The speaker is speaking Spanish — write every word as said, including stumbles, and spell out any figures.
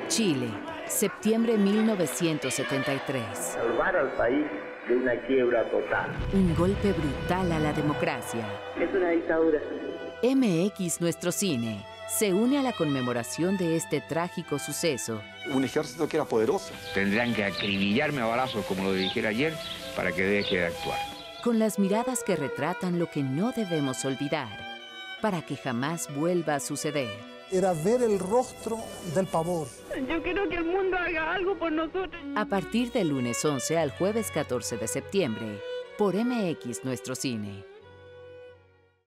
Chile, septiembre de mil novecientos setenta y tres. Salvar al país de una quiebra total. Un golpe brutal a la democracia. Es una dictadura. M X Nuestro Cine se une a la conmemoración de este trágico suceso. Un ejército que era poderoso. Tendrán que acribillarme a balazos, como lo dijera ayer, para que deje de actuar. Con las miradas que retratan lo que no debemos olvidar, para que jamás vuelva a suceder. Era ver el rostro del pavor. Yo quiero que el mundo haga algo por nosotros. A partir del lunes once al jueves catorce de septiembre, por M X Nuestro Cine.